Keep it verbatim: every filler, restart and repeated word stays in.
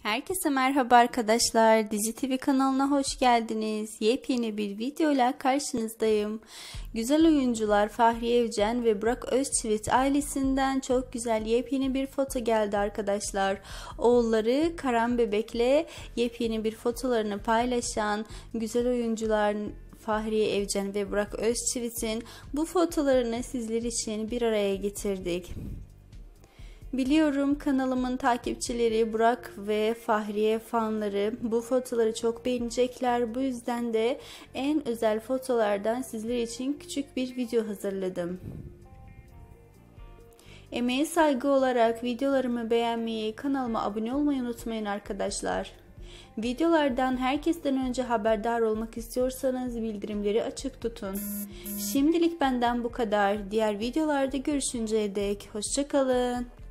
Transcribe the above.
Herkese merhaba arkadaşlar. Dizi T V kanalına hoş geldiniz. Yepyeni bir videoyla karşınızdayım. Güzel oyuncular Fahriye Evcen ve Burak Özçivit ailesinden çok güzel yepyeni bir foto geldi arkadaşlar. Oğulları Karan Bebek'le yepyeni bir fotolarını paylaşan güzel oyuncular Fahriye Evcen ve Burak Özçivit'in bu fotolarını sizler için bir araya getirdik. Biliyorum kanalımın takipçileri Burak ve Fahriye fanları bu fotoları çok beğenecekler. Bu yüzden de en özel fotolardan sizler için küçük bir video hazırladım. Emeğe saygı olarak videolarımı beğenmeyi, kanalıma abone olmayı unutmayın arkadaşlar. Videolardan herkesten önce haberdar olmak istiyorsanız bildirimleri açık tutun. Şimdilik benden bu kadar. Diğer videolarda görüşünceye dek hoşça kalın.